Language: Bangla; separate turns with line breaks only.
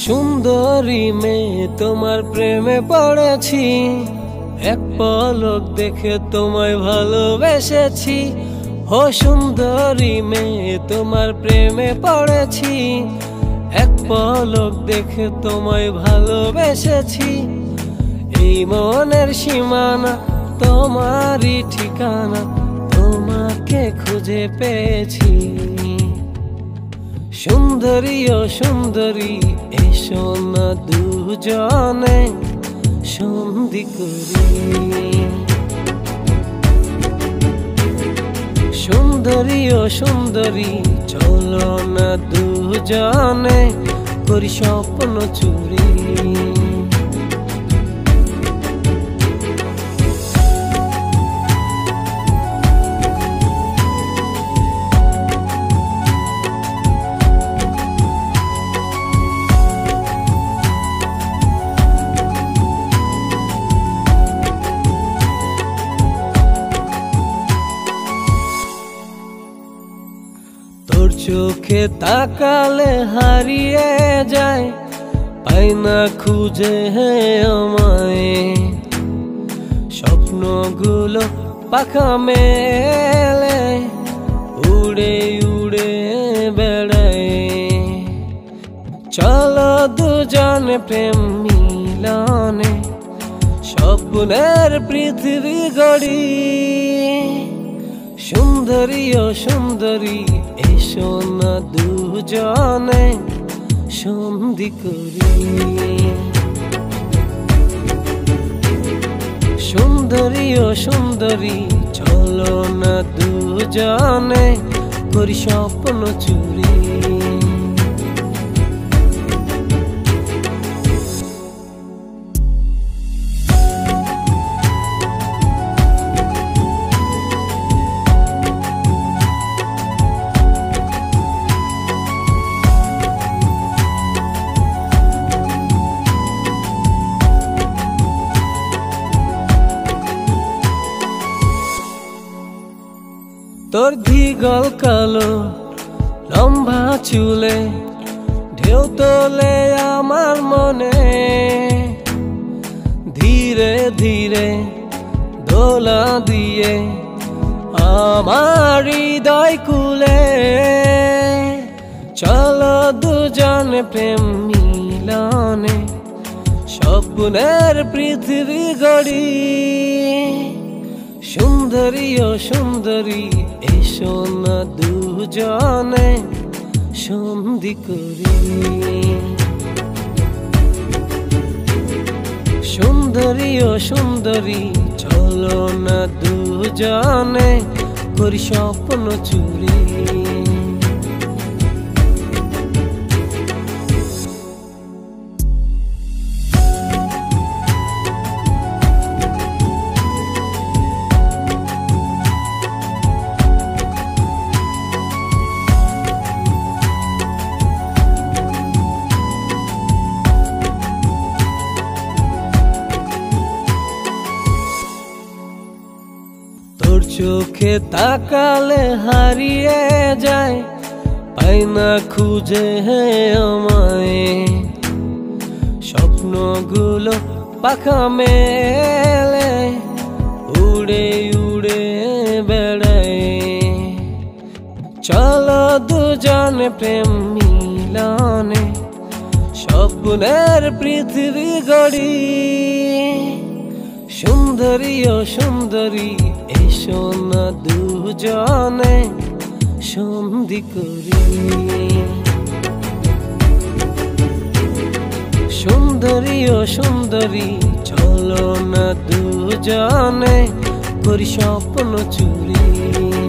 সুন্দরী মেয়ে তোমার প্রেমে পড়েছি, এক পলক দেখে তোমায় ভালোবেসেছি। ও সুন্দরী মেয়ে তোমার প্রেমে পড়েছি, এক পলক দেখে তোমায় ভালোবেসেছি। এই মনের সীমানা তোমারই ঠিকানা, তোমাকে খুঁজে পেয়েছি। সুন্দরী ও সুন্দরী এসো না দুজনে সন্ধি করি। সুন্দরী ও সুন্দরী চলো না দুজনে করি স্বপ্ন চুরি। তোর চোখে তাকালে হারিয়ে যায়, পাই না খুঁজে আমায়। স্বপ্নগুলো পাখা মেলে উড়ে উড়ে বেড়ায়। চলো দুজনে প্রেম মিলনে স্বপ্নের পৃথিবী গড়ি। সুন্দরী ও সুন্দরী এসো না দুজনে সন্ধি করি। সুন্দরী ও সুন্দরী চলো না দুজনে করি স্বপ্ন চুরি। তোর ধীগল কালো লম্বা চুলে ঢেউ তোলে আমার মনে। ধীরে ধীরে দোলা দিয়ে আমার হৃদয় কুলে। চলো দুজনে প্রেম মিলনে স্বপ্নের পৃথিবী গড়ি। সুন্দরী ও সুন্দরী এসো না দুজনে সন্ধি করি। সুন্দরী ও সুন্দরী চলো না দুজনে করি স্বপ্ন চুরি। তোর চোখে তাকালে হারিয়ে যায়, পাই না খুঁজে আমায়। স্বপ্নগুলো পাখা মেলে উড়ে উড়ে বেড়ায়। চলো দুজনে প্রেম মিলনে স্বপ্নের পৃথিবী গড়ি। সুন্দরী ও সুন্দরী এসো না দুজনে সন্ধি করি। সুন্দরী ও সুন্দরী চলো না দুজনে করি স্বপ্ন চুরি।